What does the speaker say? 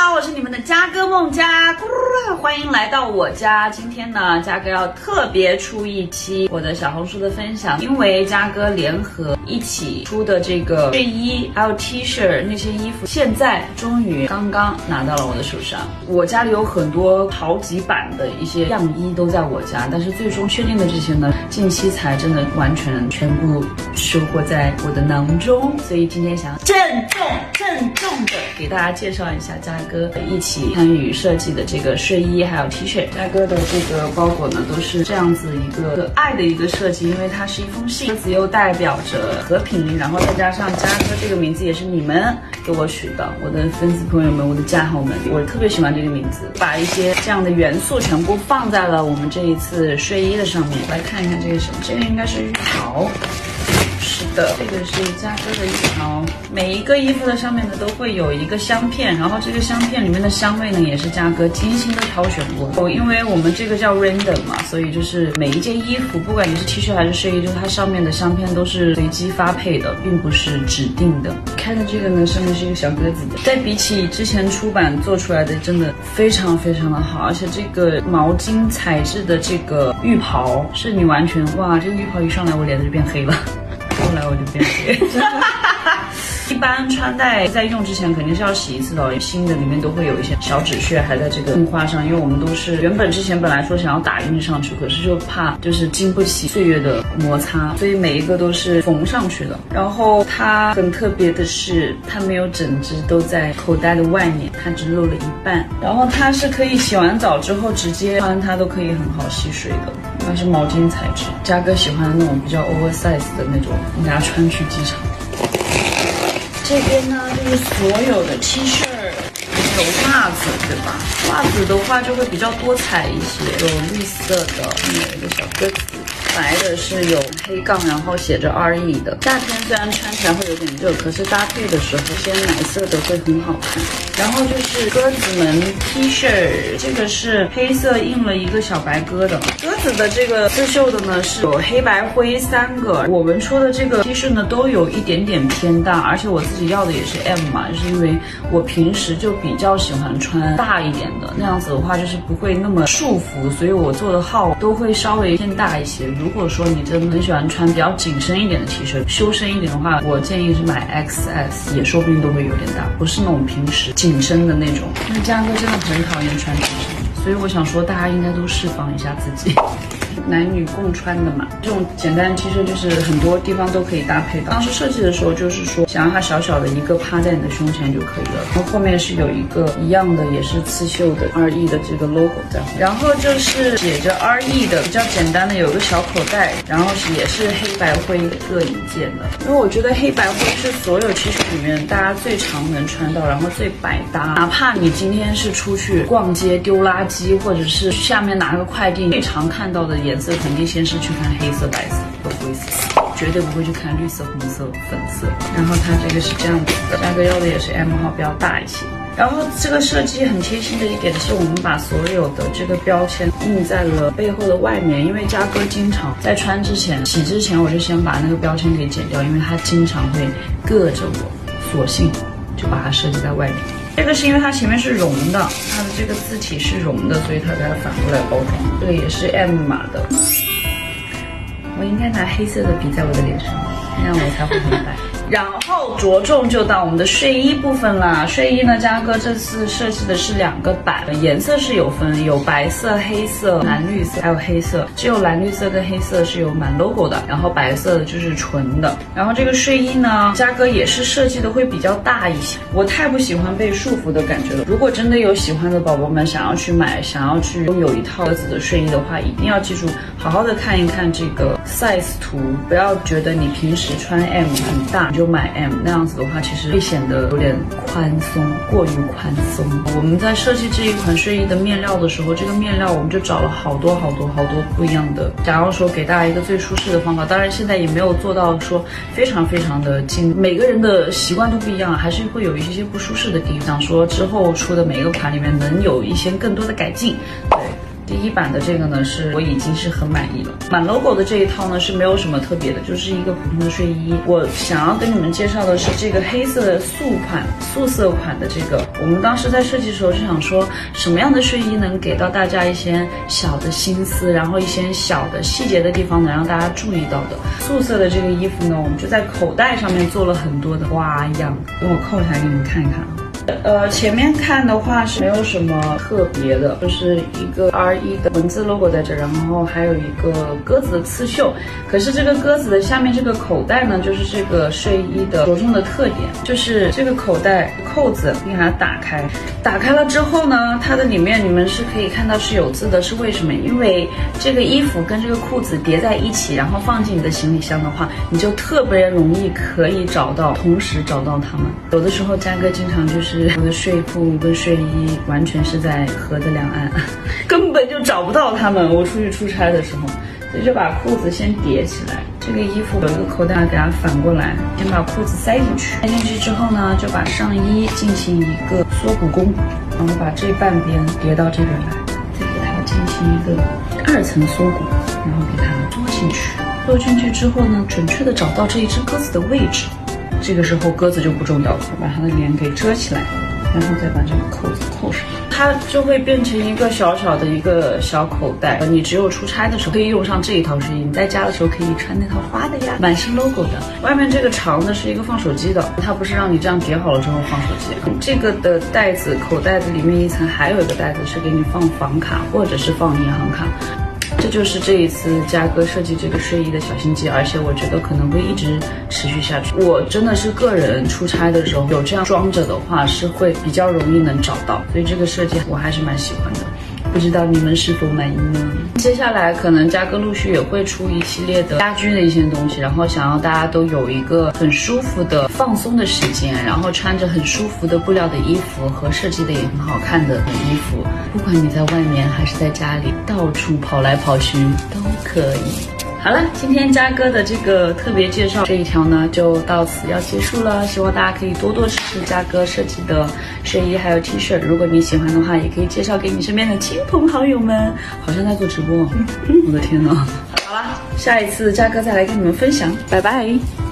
好，我是你们的嘉哥梦佳，欢迎来到我家。今天呢，嘉哥要特别出一期我的小红书的分享，因为嘉哥联合一起出的这个睡衣还有 T 恤那些衣服，现在终于刚刚拿到了我的手上。我家里有很多好几版的一些样衣都在我家，但是最终确定的这些呢，近期才真的完全部收获在我的囊中，所以今天想郑重的给大家介绍一下嘉哥一起参与设计的这个睡衣还有 T 恤。嘉哥的这个包裹呢都是这样子一个可爱的一个设计，因为它是一封信，鸽子又代表着和平，然后再加上嘉哥这个名字也是你们给我取的，我的粉丝朋友们，我的家好们，我特别喜欢这个名字，把一些这样的元素全部放在了我们这一次睡衣的上面。来看一看这个什么，这个应该是浴袍。是的，这个是嘉哥的浴袍。每一个衣服的上面呢都会有一个香片，然后这个香片里面的香味呢也是嘉哥精心的挑选过。因为我们这个叫 random 嘛，所以就是每一件衣服，不管你是 T 恤还是睡衣，就是它上面的香片都是随机发配的，并不是指定的。看的这个呢，上面是一个小鸽子的，再比起之前出版做出来的，真的非常的好，而且这个毛巾材质的这个浴袍，是你完全哇，这个浴袍一上来我脸就变黑了。后来我就变黑。一般穿戴在用之前肯定是要洗一次的，新的里面都会有一些小纸屑还在这个印花上，因为我们都是之前本来说想要打印上去，可是就怕就是经不起岁月的摩擦，所以每一个都是缝上去的。然后它很特别的是，它没有整只都在口袋的外面，它只露了一半。然后它是可以洗完澡之后直接穿，它都可以很好吸水的。它是毛巾材质，嘉哥喜欢的那种比较 oversize 的那种，你给它穿去机场。这边呢就是所有的 T 恤，有袜子，对吧？袜子的话就会比较多彩一些，有绿色的，有一个小鸽子。白的是有黑杠，然后写着RE的。夏天虽然穿起来会有点热，可是搭配的时候鲜奶色的会很好看。然后就是鸽子们 T 恤，这个是黑色印了一个小白鸽的。鸽子的这个刺绣的呢是有黑白灰3个。我们出的这个 T 恤呢都有一点点偏大，而且我自己要的也是 M 嘛，就是因为我平时就比较喜欢穿大一点的，那样子的话就是不会那么束缚，所以我做的号都会稍微偏大一些。如果说你真的很喜欢穿比较紧身一点的 T 恤，修身一点的话，我建议是买 XS， 也说不定都会有点大，不是那种平时紧身的那种。因为嘉哥真的很讨厌穿紧身，所以我想说大家应该都释放一下自己。男女共穿的嘛，这种简单的 T 恤就是很多地方都可以搭配到。当时设计的时候就是说，想让它小小的一个趴在你的胸前就可以了，然后后面是有一个一样的也是刺绣的RE的这个 logo 在，然后就是写着RE 的比较简单的有个小口袋，然后也是黑白灰各一件的。因为我觉得黑白灰是所有 T 恤里面大家最常能穿到，然后最百搭。哪怕你今天是出去逛街丢垃圾，或者是下面拿个快递，最常看到的颜色肯定先是去看黑色、白色和灰色，绝对不会去看绿色、红色、粉色。然后它这个是这样子的，嘉哥要的也是 M 号，比较大一些。然后这个设计很贴心的一点是，我们把所有的这个标签印在了背后的外面，因为嘉哥经常在穿之前、洗之前，我就先把那个标签给剪掉，因为他经常会硌着我，索性就把它设计在外面。这个是因为它前面是绒的，它的这个字体是绒的，所以它给它反过来包装。这个也是 M 码的。我应该拿黑色的笔在我的脸上，那样我才会很白。然后着重就到我们的睡衣部分啦。睡衣呢，嘉哥这次设计的是2个版，颜色是有分，有白色、黑色、蓝绿色，还有黑色。只有蓝绿色跟黑色是有满 logo 的，然后白色的就是纯的。然后这个睡衣呢，嘉哥也是设计的会比较大一些。我太不喜欢被束缚的感觉了。如果真的有喜欢的宝宝们想要去买，想要去拥有一套鸽子的睡衣的话，一定要记住，好好的看一看这个 size 图，不要觉得你平时穿 M 很大就买 M， 那样子的话其实会显得有点宽松，过于宽松。我们在设计这一款睡衣的面料的时候，这个面料我们就找了好多不一样的，想要说给大家一个最舒适的方法。当然现在也没有做到说非常的精，每个人的习惯都不一样，还是会有一些不舒适的地方。想说之后出的每一个款里面能有一些更多的改进。对。 第一版的这个呢，是我已经是很满意了。满 logo 的这一套呢是没有什么特别的，就是一个普通的睡衣。我想要跟你们介绍的是这个黑色的素色款的这个。我们当时在设计的时候就想说，什么样的睡衣能给到大家一些小的心思，然后一些小的细节的地方能让大家注意到的。素色的这个衣服呢，我们就在口袋上面做了很多的花样，等我扣下来给你们看一看啊。前面看的话是没有什么特别的，就是一个 R1的文字 logo 在这，然后还有一个鸽子的刺绣。可是这个鸽子的下面这个口袋呢，就是这个睡衣的着重的特点，就是这个口袋扣子，你给它打开，打开了之后呢，它的里面你们是可以看到是有字的，是为什么？因为这个衣服跟这个裤子叠在一起，然后放进你的行李箱的话，你就特别容易可以找到，同时找到它们。有的时候嘉哥经常就是我的睡裤跟睡衣完全是在河的两岸，根本就找不到它们。我出去出差的时候，所以就把裤子先叠起来。这个衣服有一个口袋，给它反过来，先把裤子塞进去。塞进去之后呢，就把上衣进行一个缩骨弓，然后把这半边叠到这边来，再给它进行一个2层缩骨，然后给它缩进去。缩进去之后呢，准确的找到这一只鸽子的位置。这个时候鸽子就不重要了，把它的脸给遮起来，然后再把这个扣子扣上，它就会变成一个小小的一个小口袋。你只有出差的时候可以用上这一套睡衣，你在家的时候可以穿那套花的呀，满是 logo 的。外面这个长的是一个放手机的，它不是让你这样叠好了之后放手机。这个的袋子口袋子里面一层还有一个袋子是给你放房卡或者是放银行卡。这就是这一次嘉哥设计这个睡衣的小心机，而且我觉得可能会一直持续下去。我真的是个人出差的时候有这样装着的话，是会比较容易能找到，所以这个设计我还是蛮喜欢的。不知道你们是否满意呢？接下来可能嘉哥陆续也会出一系列的家居的一些东西，然后想要大家都有一个很舒服的放松的时间，然后穿着很舒服的布料的衣服和设计的也很好看的衣服，不管你在外面还是在家里，到处跑来跑去都可以。好了，今天嘉哥的这个特别介绍这一条呢，就到此要结束了。希望大家可以多多支持嘉哥设计的睡衣还有 T 恤，如果你喜欢的话，也可以介绍给你身边的亲朋好友们。好像在做直播，我的天哪！好了，下一次嘉哥再来跟你们分享，拜拜。